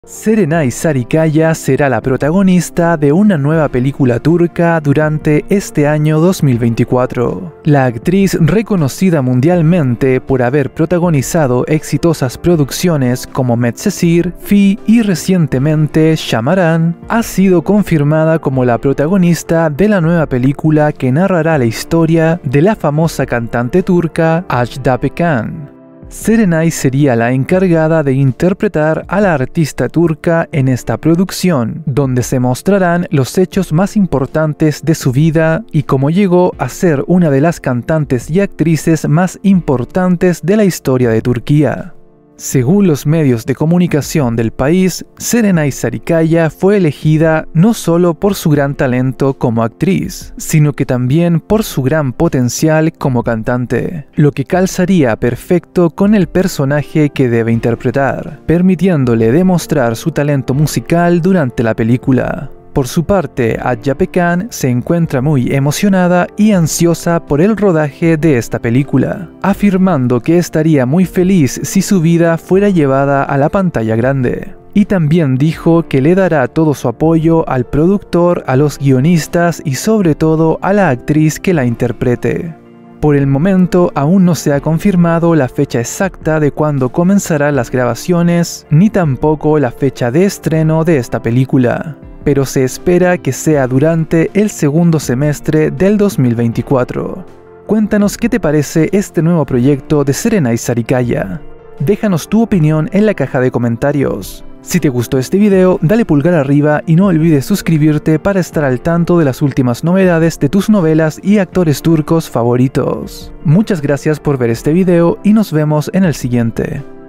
Serenay Sarıkaya será la protagonista de una nueva película turca durante este año 2024. La actriz, reconocida mundialmente por haber protagonizado exitosas producciones como Medcezir, Fi y recientemente Şamaran, ha sido confirmada como la protagonista de la nueva película que narrará la historia de la famosa cantante turca Ajda Pekkan. Serenay sería la encargada de interpretar a la artista turca en esta producción, donde se mostrarán los hechos más importantes de su vida y cómo llegó a ser una de las cantantes y actrices más importantes de la historia de Turquía. Según los medios de comunicación del país, Serenay Sarıkaya fue elegida no solo por su gran talento como actriz, sino que también por su gran potencial como cantante, lo que calzaría perfecto con el personaje que debe interpretar, permitiéndole demostrar su talento musical durante la película. Por su parte, Ajda Pekkan se encuentra muy emocionada y ansiosa por el rodaje de esta película, afirmando que estaría muy feliz si su vida fuera llevada a la pantalla grande. Y también dijo que le dará todo su apoyo al productor, a los guionistas y sobre todo a la actriz que la interprete. Por el momento aún no se ha confirmado la fecha exacta de cuándo comenzarán las grabaciones, ni tampoco la fecha de estreno de esta película, pero se espera que sea durante el segundo semestre del 2024. Cuéntanos qué te parece este nuevo proyecto de Serenay Sarıkaya. Déjanos tu opinión en la caja de comentarios. Si te gustó este video, dale pulgar arriba y no olvides suscribirte para estar al tanto de las últimas novedades de tus novelas y actores turcos favoritos. Muchas gracias por ver este video y nos vemos en el siguiente.